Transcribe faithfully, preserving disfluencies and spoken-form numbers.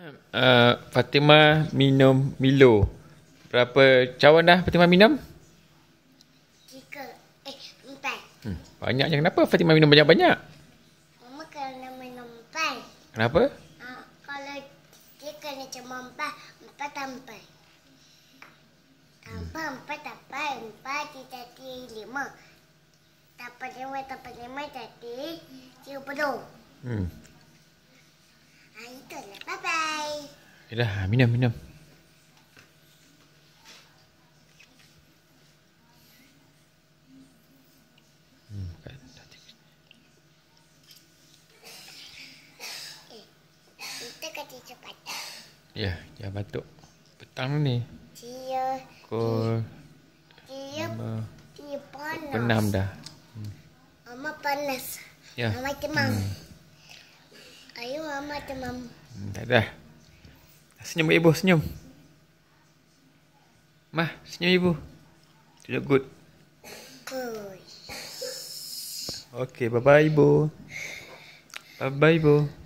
Uh, Fatimah minum Milo. Berapa cawan dah Fatimah minum? Tiga. Eh, empat. Hmm, banyak je. Kenapa Fatimah minum banyak-banyak? Mama kena minum empat. Kenapa? Uh, kalau dia kena cuma empat, empat tambah. Tambah empat, tambah empat, jadi lima. Tambah lima, tambah lima, jadi tiga puluh. Hmm. Ah, itulah. Bye-bye. Dah, minum, minum. Hmm, eh, kita kata cepat. ya, jangan batuk. Petang ni. Dia, Pukul dia, lima. dia panas. Enam dah. Mama panas. Ya. Mama demam. Hmm. Ayo, Mama demam. Hmm, tak dah. Senyum ibu, senyum. Mah, senyum ibu. You look good. Good. Okay, bye-bye ibu. Bye-bye ibu.